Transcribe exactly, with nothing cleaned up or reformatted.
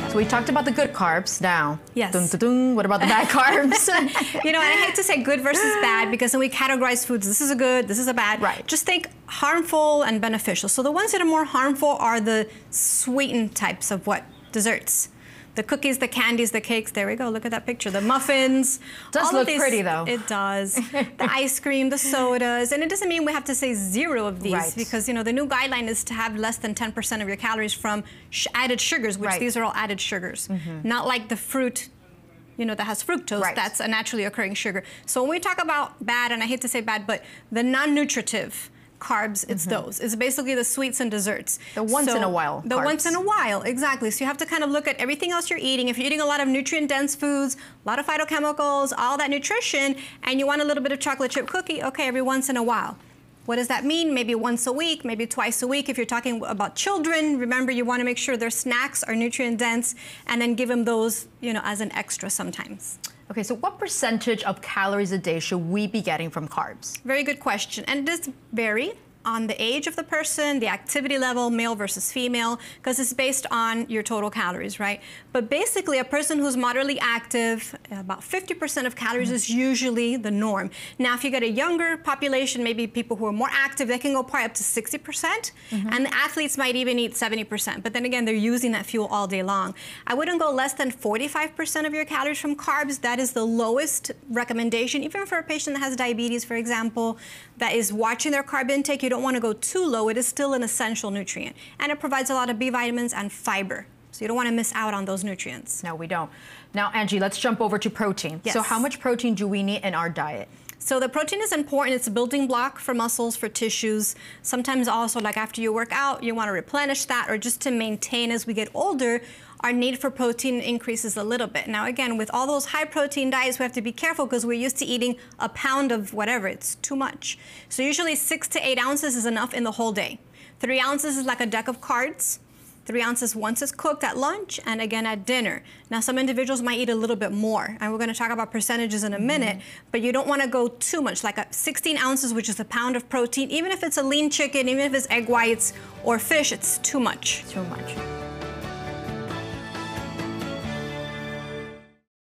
So we talked about the good carbs now. Yes. Dun, dun, dun. What about the bad carbs? You know, and I hate to say good versus bad because then we categorize foods. This is a good, this is a bad. Right. Just think harmful and beneficial. So the ones that are more harmful are the sweetened types of what? Desserts. The cookies, the candies, the cakes, there we go, look at that picture. The muffins. Does all look of these, pretty though. It does. The ice cream, the sodas, and it doesn't mean we have to say zero of these Right. because, you know, the new guideline is to have less than ten percent of your calories from sh added sugars, which Right. these are all added sugars. Mm-hmm. Not like the fruit, you know, that has fructose, Right. that's a naturally occurring sugar. So when we talk about bad, and I hate to say bad, but the non-nutritive carbs, it's mm-hmm. those. It's basically the sweets and desserts. The once so, in a while The carbs. once in a while, exactly. So you have to kind of look at everything else you're eating. If you're eating a lot of nutrient-dense foods, a lot of phytochemicals, all that nutrition, and you want a little bit of chocolate chip cookie, okay, every once in a while. What does that mean? Maybe once a week, maybe twice a week. If you're talking about children, remember you want to make sure their snacks are nutrient-dense and then give them those, you know, as an extra sometimes. Okay, so what percentage of calories a day should we be getting from carbs? Very good question. And this vary on the age of the person, the activity level, male versus female, because it's based on your total calories, right? But basically, a person who's moderately active, about fifty percent of calories mm-hmm. is usually the norm. Now, if you get a younger population, maybe people who are more active, they can go probably up to sixty percent, mm-hmm. and the athletes might even eat seventy percent. But then again, they're using that fuel all day long. I wouldn't go less than forty-five percent of your calories from carbs. That is the lowest recommendation, even for a patient that has diabetes, for example, that is watching their carb intake. You don't want to go too low. It is still an essential nutrient, and it provides a lot of B vitamins and fiber. So you don't want to miss out on those nutrients. No, we don't. Now, Angie, let's jump over to protein. Yes. So how much protein do we need in our diet? So the protein is important. It's a building block for muscles, for tissues. Sometimes also, like after you work out, you want to replenish that, or just to maintain as we get older, our need for protein increases a little bit. Now again, with all those high protein diets, we have to be careful because we're used to eating a pound of whatever, it's too much. So usually six to eight ounces is enough in the whole day. Three ounces is like a deck of cards. Three ounces once it's cooked at lunch and again at dinner. Now some individuals might eat a little bit more, and we're gonna talk about percentages in a minute, mm-hmm. but you don't wanna go too much, like a sixteen ounces, which is a pound of protein. Even if it's a lean chicken, even if it's egg whites or fish, it's too much. Too much.